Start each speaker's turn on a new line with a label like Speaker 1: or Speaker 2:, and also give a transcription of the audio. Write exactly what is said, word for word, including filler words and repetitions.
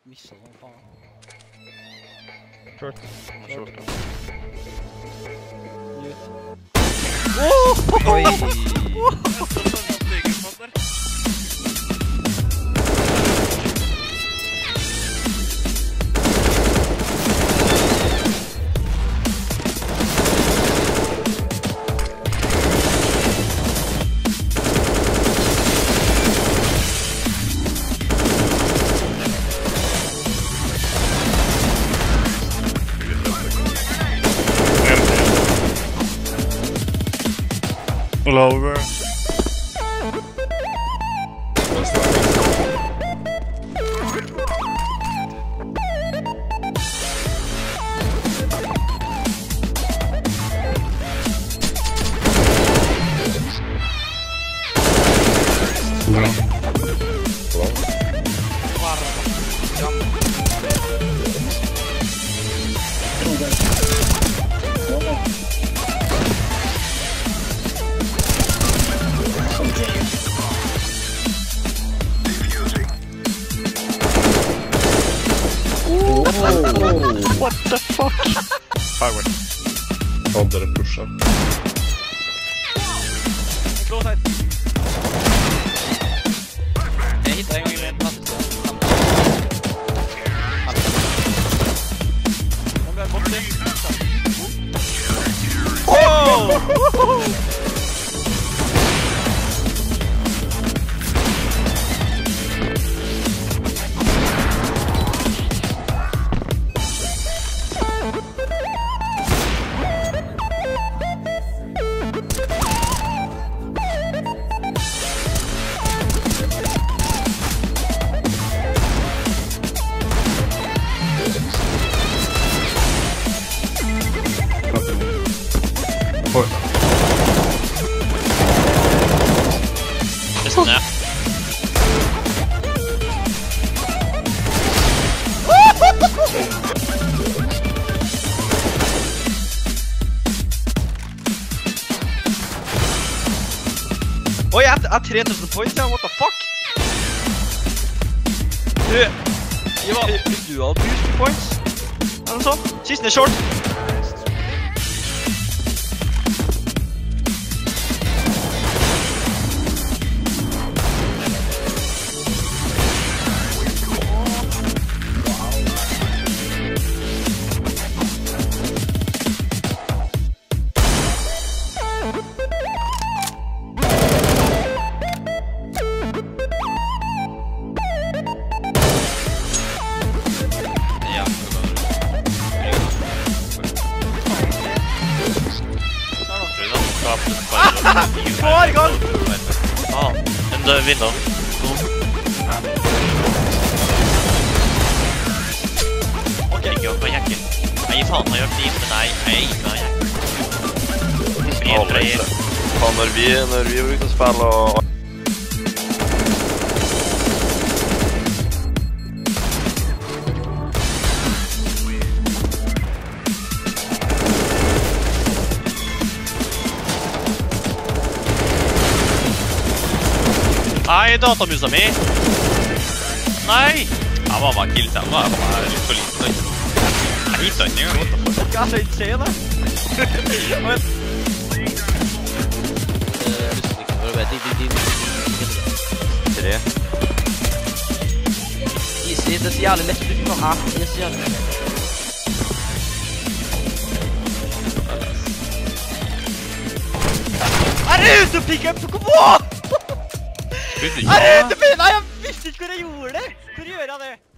Speaker 1: Missa som faen.
Speaker 2: Short. Short.
Speaker 1: Yeet.
Speaker 2: Oi!
Speaker 3: Lower.
Speaker 2: What the fuck?
Speaker 3: Fragger. Oh, dere pusher.
Speaker 1: Close side. Jeg hittet en gang i en plass. Nå ble jeg borte. Åh!
Speaker 3: Oi.
Speaker 2: Nesten ned.
Speaker 1: Oi, jeg har tre tusen points, ja, what the fuck? Du, fikk du all boost points? Eller noe sånt? Siste short. Hver gang!
Speaker 2: Ah, en død vinner. Ok, jeg gjør på jakken. Nei, faen, jeg gjør kniv, men nei, nei, nei, jakken.
Speaker 3: Faen, når vi, når vi var ute og spille og...
Speaker 2: Nei, datamusa mi! Nei! Jeg var bare killt, jeg var bare litt for liten. Jeg hittet ikke engang, what the fuck?
Speaker 1: Hva er det ikke skjer da? Men...
Speaker 3: Tre.
Speaker 1: Easy, det er så jævlig lett, du kan ha det er så jævlig lett. Er det ute å pick up? Kom on! Er det ute å pick up? Nei, jeg visste ikke hvor jeg gjorde det! Hvor gjør jeg det?